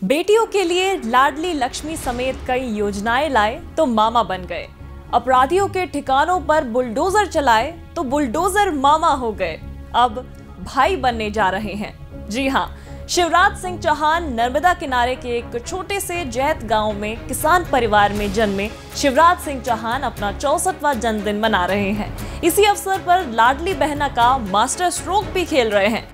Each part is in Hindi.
बेटियों के लिए लाडली लक्ष्मी समेत कई योजनाएं लाए तो मामा बन गए। अपराधियों के ठिकानों पर बुलडोजर चलाए तो बुलडोजर मामा हो गए। अब भाई बनने जा रहे हैं। जी हां, शिवराज सिंह चौहान नर्मदा किनारे के एक छोटे से जैत गांव में किसान परिवार में जन्मे शिवराज सिंह चौहान अपना 64वां जन्मदिन मना रहे हैं। इसी अवसर पर लाडली बहना का मास्टर स्ट्रोक भी खेल रहे हैं।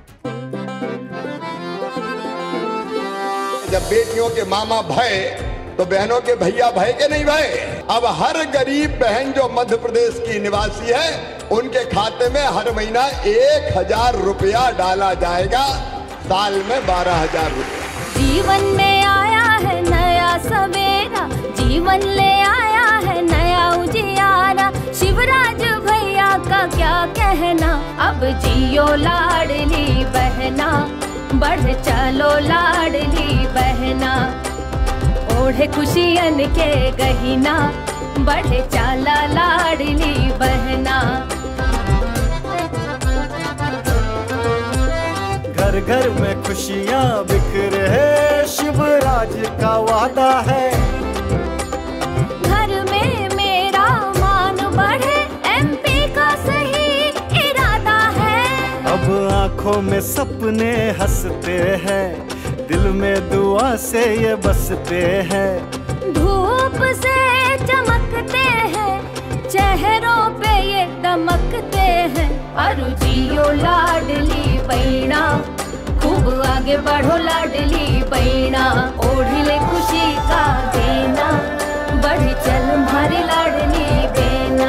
जब बेटियों के मामा भय तो बहनों के भैया भय के नहीं भय। अब हर गरीब बहन जो मध्य प्रदेश की निवासी है उनके खाते में हर महीना 1000 रुपया डाला जाएगा, साल में 12,000 रुपया। जीवन में आया है नया सवेरा, जीवन ले आया है नया उजियारा। शिवराज भैया का क्या कहना, अब जियो लाडली बहना, बढ़ चलो लाडली बहना। ओढ़े खुशियन के गहिना, बढ़ चला लाडली बहना। घर घर में खुशियाँ बिखरे है, शिवराज का वादा है। घर में मेरा मान बढ़े, एमपी का सही इरादा है। अब आँखों में सपने हंसते हैं, दिल में दुआ से ये बसते हैं। धूप से चमकते हैं, चेहरों पे ये दमकते हैं। अरु जियो लाडली बहना, खूब आगे बढ़ो लाडली बहना। ओढ़ले खुशी का देना, बढ़ चल हमारी लाडली बहना।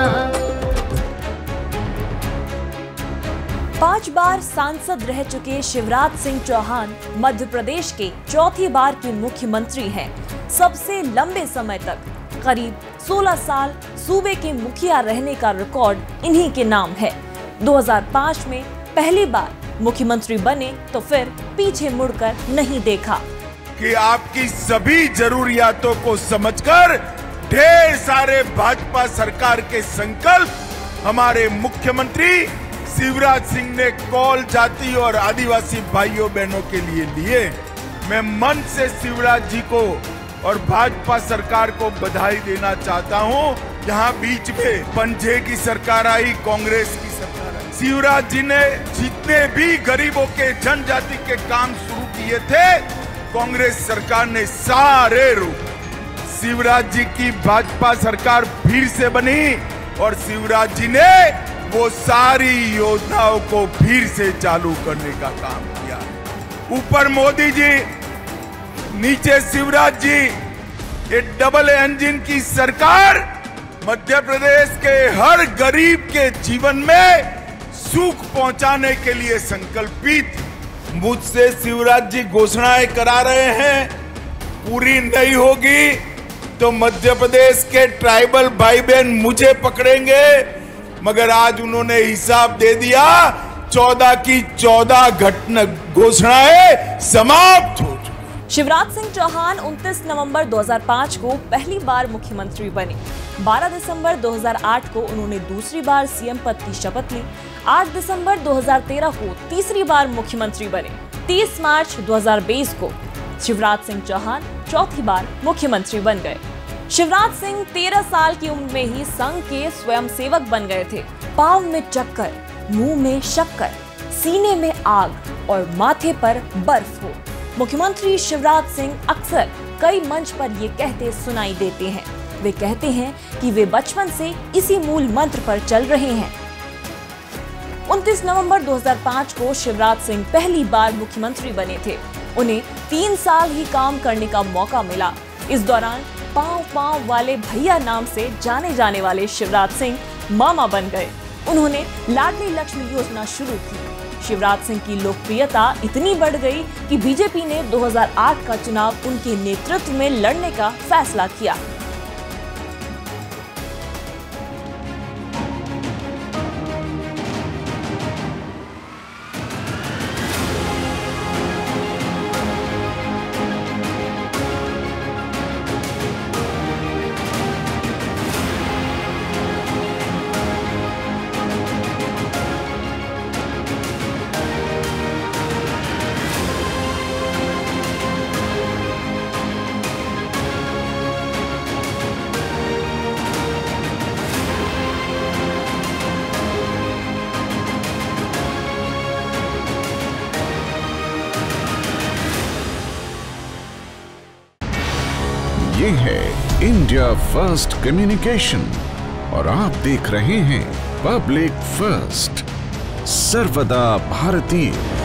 5 बार सांसद रह चुके शिवराज सिंह चौहान मध्य प्रदेश के चौथी बार के मुख्यमंत्री हैं। सबसे लंबे समय तक करीब 16 साल सूबे के मुखिया रहने का रिकॉर्ड इन्हीं के नाम है। 2005 में पहली बार मुख्यमंत्री बने तो फिर पीछे मुड़कर नहीं देखा कि आपकी सभी जरूरियातों को समझकर ढेर सारे भाजपा सरकार के संकल्प हमारे मुख्यमंत्री शिवराज सिंह ने कौल जाति और आदिवासी भाइयों बहनों के लिए लिए। मैं मन से शिवराज जी को और भाजपा सरकार को बधाई देना चाहता हूं। जहां बीच में पंजे की सरकार आई, कांग्रेस की सरकार आई, शिवराज जी ने जितने भी गरीबों के जनजाति के काम शुरू किए थे, कांग्रेस सरकार ने सारे रोक। शिवराज जी की भाजपा सरकार फिर से बनी और शिवराज जी ने वो सारी योजनाओं को फिर से चालू करने का काम किया। ऊपर मोदी जी, नीचे शिवराज जी, ये डबल इंजन की सरकार मध्य प्रदेश के हर गरीब के जीवन में सुख पहुंचाने के लिए संकल्पित। मुझसे शिवराज जी घोषणाएं करा रहे हैं, पूरी नहीं होगी तो मध्य प्रदेश के ट्राइबल भाई बहन मुझे पकड़ेंगे। मगर आज उन्होंने हिसाब दे दिया, 14 की 14 घोषणाएं समाप्त हो चुकी। शिवराज सिंह चौहान 29 नवंबर 2005 को पहली बार मुख्यमंत्री बने। 12 दिसंबर 2008 को उन्होंने दूसरी बार सीएम पद की शपथ ली। 8 दिसंबर 2013 को तीसरी बार मुख्यमंत्री बने। 30 मार्च 2020 को शिवराज सिंह चौहान चौथी बार मुख्यमंत्री बन गए। शिवराज सिंह 13 साल की उम्र में ही संघ के स्वयंसेवक बन गए थे। पांव में चक्कर, मुंह में शक्कर, सीने में आग और माथे पर बर्फ हो। मुख्यमंत्री शिवराज सिंह अक्सर कई मंच पर ये कहते सुनाई देते हैं। वे कहते हैं कि वे बचपन से इसी मूल मंत्र पर चल रहे हैं। 29 नवंबर 2005 को शिवराज सिंह पहली बार मुख्यमंत्री बने थे। उन्हें 3 साल ही काम करने का मौका मिला। इस दौरान पांव पांव वाले भैया नाम से जाने जाने वाले शिवराज सिंह मामा बन गए। उन्होंने लाडली लक्ष्मी योजना शुरू की। शिवराज सिंह की लोकप्रियता इतनी बढ़ गई कि बीजेपी ने 2008 का चुनाव उनके नेतृत्व में लड़ने का फैसला किया। ये है इंडिया फर्स्ट कम्युनिकेशन और आप देख रहे हैं पब्लिक फर्स्ट, सर्वदा भारतीय।